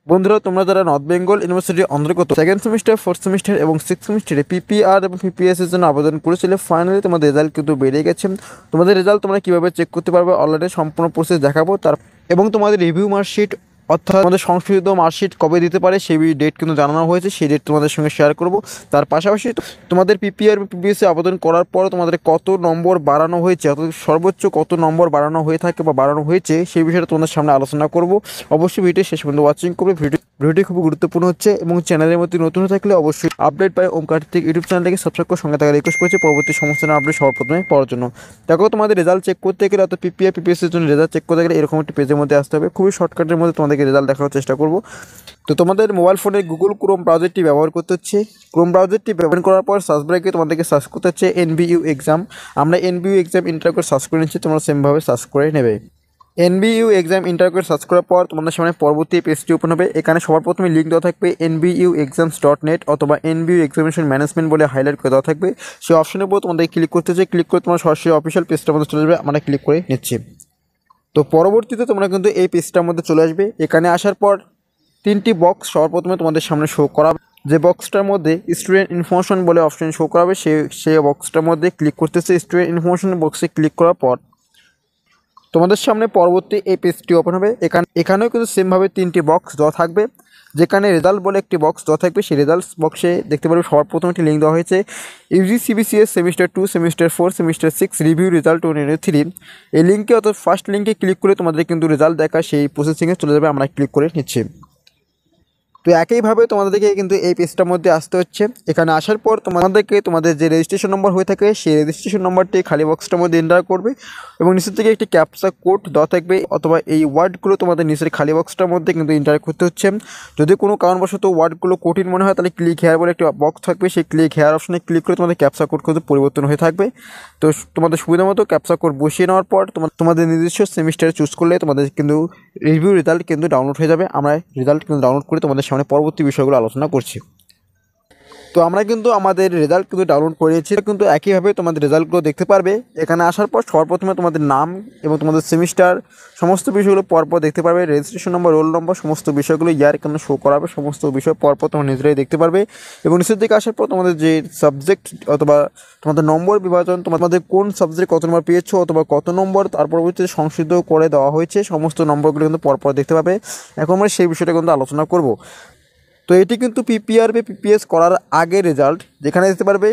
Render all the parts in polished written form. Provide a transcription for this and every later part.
বন্ধুরা, তোমরা যারা নর্থ বেঙ্গল ইউনিভার্সিটির অন্তর্গত সেকেন্ড সেমিস্টার, ফোর্থ সেমিস্টার এবং সিক্স সেমিস্টারে পিপিআর এবং পিপিএস এর জন্য আবেদন করেছিলে, ফাইনালি তোমাদের রেজাল্ট কিন্তু বেরিয়ে গেছে। তোমাদের রেজাল্ট তোমরা কীভাবে চেক করতে পারবে অলরেডি সম্পূর্ণ প্রসেস দেখাবো। এবং তোমাদের রিভিউ মার্কশিট অর্থাৎ তোমাদের সংশোধিত মার্কশিট কবে দিতে পারে সেই ডেট কিন্তু জানানো হয়েছে, সেই ডেট তোমাদের সঙ্গে শেয়ার করব। তার পাশাপাশি তোমাদের পিপিআর পিপিএসে আবেদন করার পর তোমাদের কত নম্বর বাড়ানো হয়েছে, অর্থাৎ সর্বোচ্চ কত নম্বর বাড়ানো হয়ে থাকে বা বাড়ানো হয়েছে সেই বিষয়টা তোমাদের সামনে আলোচনা করব। অবশ্যই ভিডিও শেষ পর্যন্ত ওয়াচিং করবে। ভিডিওটি খুব গুরুত্বপূর্ণ হচ্ছে এবং চ্যানেলের মধ্যে নতুন হয়ে থাকলে অবশ্যই আপডেট বাই ওমকার্টিক ইউটিউব চ্যানেলটাকে সাবস্ক্রাইব করে সঙ্গে থাকা রিকোয়েস্ট করছি পরবর্তী সমস্ত আপডেট সবার প্রথমে পাওয়ার জন্য। দেখো, তোমাদের রেজাল্ট চেক করতে গেলে অর্থাৎ পিপিআর পিপিএস এর জন্য রেজাল্ট চেক করতে গেলে এরকম একটি পেজের মধ্যে আসতে হবে। খুবই শর্টকাটের মধ্যে তোমাদেরকে রেজাল্ট দেখানোর চেষ্টা করব। তো তোমাদের মোবাইল ফোনে গুগল ক্রোম ব্রাউজারটি ব্যবহার করতে হচ্ছে। ক্রোম ব্রাউজারটি ব্যবহার করার পর সার্চ ব্রেকে তোমাদেরকে সার্চ করতে হচ্ছে NBU এক্সাম। আমরা NBU এক্সাম ইন্টার করে সার্চ করে নিচ্ছি, তোমরা সেমভাবে সার্চ করে নেবে। NBU এক্সাম ইন্টার করে সার্চ করার পর তোমাদের সামনে পরবর্তী পেজটি ওপেন হবে। এখানে সবার প্রথমে লিঙ্ক দেওয়া থাকবে nbuexams.net অথবা NBU এক্সামিনেশন ম্যানেজমেন্ট বলে হাইলাইট করে দেওয়া থাকবে। সেই অপশনের উপর তোমাদের ক্লিক করতে হচ্ছে। ক্লিক করে তোমার সরাসরি অফিসিয়াল পেজটার মধ্যে চলে যাবে। আমরা ক্লিক করে নিচ্ছি। তো পরবর্তীতে তোমরা কিন্তু এই পেজটার মধ্যে চলে আসবে। এখানে আসার পর তিনটি বক্স সবার প্রথমে তোমাদের সামনে শো করাবে। যে বক্সটার মধ্যে স্টুডেন্ট ইনফরমেশন বলে অপশন শো করাবে, সেই বক্সটার মধ্যে ক্লিক করতেছে। স্টুডেন্ট ইনফরমেশন বক্সে ক্লিক করার পর তোমাদের সামনে পরবর্তী এই পেজটি ওপেন হবে। এখানেও কিন্তু সেমভাবে তিনটি বক্স দেওয়া থাকবে। যেখানে রেজাল্ট বলে একটি বক্স দেওয়া থাকবে, সেই রেজাল্টস বক্সে দেখতে পারবে সবার প্রথমে একটি লিঙ্ক দেওয়া হয়েছে UGCBCS semester 2, semester 4, semester 6 review result 2023। এই লিঙ্কে অর্থাৎ ফার্স্ট লিঙ্কে ক্লিক করে তোমাদের কিন্তু রেজাল্ট দেখা সেই প্রসেসিংয়ে চলে যাবে। আমরা ক্লিক করে নিচ্ছি। তো একইভাবে তোমাদেরকে কিন্তু এই পেজটার মধ্যে আসতে হচ্ছে। এখানে আসার পর তোমাদের যে রেজিস্ট্রেশন নম্বর হয়ে থাকে সেই রেজিস্ট্রেশন নম্বরটি খালি বক্সটার মধ্যে এন্টার করবে এবং নিচের থেকে একটি ক্যাপচা কোড দেওয়া থাকবে অথবা এই ওয়ার্ডগুলো তোমাদের নিচের খালি বক্সটার মধ্যে কিন্তু এন্টার করতে হচ্ছে। যদি কোনো কারণবশত ওয়ার্ডগুলো কঠিন মনে হয় তাহলে ক্লিক হেয়ার বলে একটি বক্স থাকবে, সেই ক্লিক হেয়ার অপশনে ক্লিক করে তোমাদের ক্যাপচা কোড কিন্তু পরিবর্তন হয়ে থাকবে। তো তোমাদের সুবিধা মতো ক্যাপচা কোড বসিয়ে নেওয়ার পর তোমাদের নিজস্ব সেমিস্টার চুজ করলে তোমাদের কিন্তু রিভিউ রেজাল্ট কিন্তু ডাউনলোড হয়ে যাবে। আমরা রেজাল্ট কিন্তু ডাউনলোড করে তোমাদের সামনে পরবর্তী বিষয়গুলো আলোচনা করছি। তো আমরা কিন্তু আমাদের রেজাল্ট কিন্তু ডাউনলোড করে নিয়েছি। কিন্তু একইভাবে তোমাদের রেজাল্টগুলো দেখতে পারবে। এখানে আসার পর সর্বপ্রথমে তোমাদের নাম এবং তোমাদের সেমিস্টার সমস্ত বিষয়গুলো পরপর দেখতে পারবে। রেজিস্ট্রেশন নম্বর, রোল নম্বর সমস্ত বিষয়গুলো ইয়ার এখানে শো করাবে। সমস্ত বিষয় পরপর তোমরা নিজেরাই দেখতে পারবে। এবং নিচের দিকে আসার পর তোমাদের যে সাবজেক্ট অথবা তোমাদের নম্বর বিভাজন, তোমাদের কোন সাবজেক্ট কত নম্বর পেয়েছো অথবা কত নম্বর তার পরবর্তীতে সংশোধিত করে দেওয়া হয়েছে সমস্ত নম্বরগুলো কিন্তু পরপর দেখতে পাবে। এখন আমরা সেই বিষয়টা কিন্তু আলোচনা করব। তো এটি কিন্তু পিপিআর বা পিপিএস করার আগে রেজাল্ট, যেখানে দেখতে পারবে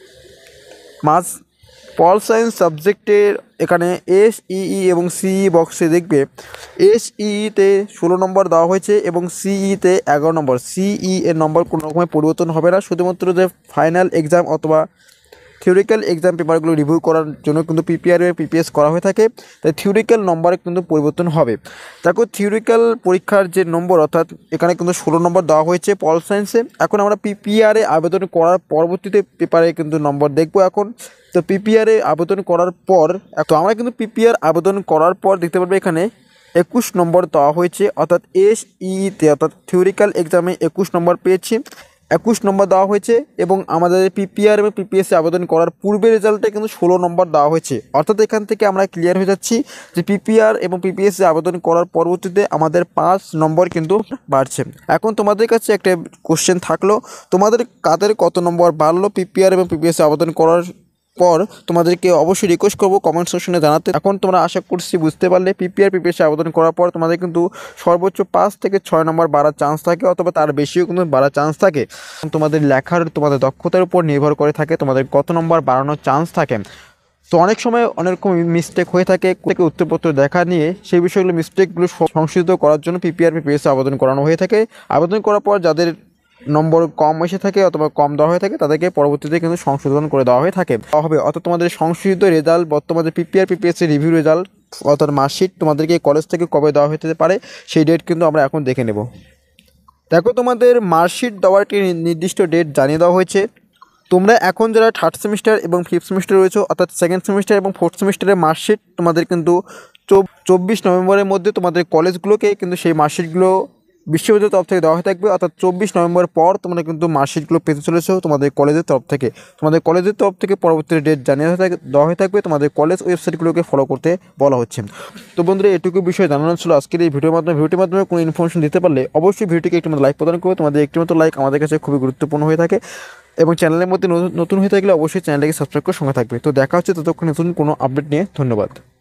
মাস পল সায়েন্স সাবজেক্টের এখানে SEE এবং CE বক্সে দেখবে SEE-তে 16 নম্বর দেওয়া হয়েছে এবং CE-তে 11 নম্বর। CE এর নম্বর কোনো রকমের পরিবর্তন হবে না, শুধুমাত্র যে ফাইনাল এক্সাম অথবা থিওরিক্যাল এক্সাম পেপারগুলো রিভিউ করার জন্য কিন্তু পিপিআর এবং পিপিএস করা হয়ে থাকে। তাই থিওরিক্যাল নম্বরে কিন্তু পরিবর্তন হবে। দেখো, থিওরিক্যাল পরীক্ষার যে নম্বর অর্থাৎ এখানে কিন্তু 16 নম্বর দেওয়া হয়েছে পল সায়েন্সে। এখন আমরা পিপিআরে আবেদন করার পরবর্তীতে পেপারে কিন্তু নম্বর দেখবো এখন। তো পিপিআরে আবেদন করার পর আমরা কিন্তু পিপিআর আবেদন করার পর দেখতে পারবে এখানে 21 নম্বর দেওয়া হয়েছে, অর্থাৎ SEE-তে অর্থাৎ থিওরিক্যাল এক্সামে 21 নম্বর পেয়েছি, 21 নম্বর দেওয়া হয়েছে। এবং আমাদের পিপিআর এবং পিপিএসে আবেদন করার পূর্বে রেজাল্টে কিন্তু 16 নম্বর দেওয়া হয়েছে। অর্থাৎ এখান থেকে আমরা ক্লিয়ার হয়ে যাচ্ছি যে পিপিআর এবং পিপিএসে আবেদন করার পরবর্তীতে আমাদের 5 নম্বর কিন্তু বাড়ছে। এখন তোমাদের কাছে একটা কোশ্চেন থাকলো, তোমাদের কাদের কত নম্বর বাড়লো পিপিআর এবং পিপিএসে আবেদন করার পর? তোমাদেরকে অবশ্যই রিকোয়েস্ট করবো কমেন্ট সেকশনে জানাতে। এখন তোমরা আশা করছি বুঝতে পারলে পিপিআর পিপিএসে আবেদন করার পর তোমাদের কিন্তু সর্বোচ্চ 5 থেকে 6 নম্বর বাড়ার চান্স থাকে অথবা তার বেশিও কিন্তু বাড়ার চান্স থাকে। তোমাদের লেখার তোমাদের দক্ষতার উপর নির্ভর করে থাকে তোমাদের কত নম্বর বাড়ানোর চান্স থাকে। তো অনেক সময় অনেক রকম মিস্টেক হয়ে থাকে, উত্তরপত্র দেখা নিয়ে সেই বিষয়গুলো মিস্টেকগুলো সংশোধিত করার জন্য পিপিআর পিপিএসে আবেদন করানো হয়ে থাকে। আবেদন করার পর যাদের নম্বর কম এসে থাকে অথবা কম দেওয়া হয়ে থাকে তাদেরকে পরবর্তীতে কিন্তু সংশোধন করে দেওয়া হয়ে থাকে হবে। অর্থাৎ তোমাদের সংশোধিত রেজাল্ট বর্তমানে পিপিআর পিপিএস এর রিভিউ রেজাল্ট অর্থাৎ মার্কশিট তোমাদেরকে কলেজ থেকে কবে দেওয়া হতে পারে সেই ডেট কিন্তু আমরা এখন দেখে নেব। দেখো, তোমাদের মার্কশিট দেওয়ার একটি নির্দিষ্ট ডেট জানিয়ে দেওয়া হয়েছে। তোমরা এখন যারা থার্ড সেমিস্টার এবং ফিফথ সেমিস্টার রয়েছে অর্থাৎ সেকেন্ড সেমিস্টার এবং ফোর্থ সেমিস্টারের মার্কশিট তোমাদের কিন্তু 24 নভেম্বরের মধ্যে তোমাদের কলেজগুলোকে কিন্তু সেই মার্কশিটগুলো বিশ্ববিদ্যালয়ের তরফ থেকে দেওয়া হয়ে থাকবে, অর্থাৎ 24 নভেম্বর পর তোমরা কিন্তু মার্কশিটগুলো পেতে চলেছো তোমাদের কলেজের তরফ থেকে। তোমাদের কলেজের তরফ থেকে পরবর্তী ডেট জানিয়ে দেওয়া হয়ে থাকবে, তোমাদের কলেজ ওয়েবসাইটগুলোকে ফলো করতে বলা হচ্ছে। তো বন্ধুরা, এটুকু বিষয় জানানো ছিল আজকের এই ভিডিওর মাধ্যমে কোনো ইনফরমেশন দিতে পারলে অবশ্যই ভিডিওটিকে একটি মতো লাইক প্রদান করবে। তোমাদের একটি মতো লাইক আমাদের কাছে খুবই গুরুত্বপূর্ণ হয়ে থাকে, এবং চ্যানেলের মধ্যে নতুন হয়ে থাকলে অবশ্যই চ্যানেলটাকে সাবস্ক্রাইব করে সঙ্গে থাকবে। তো দেখা হচ্ছে ততক্ষণ নতুন কোনো আপডেট নিয়ে। ধন্যবাদ।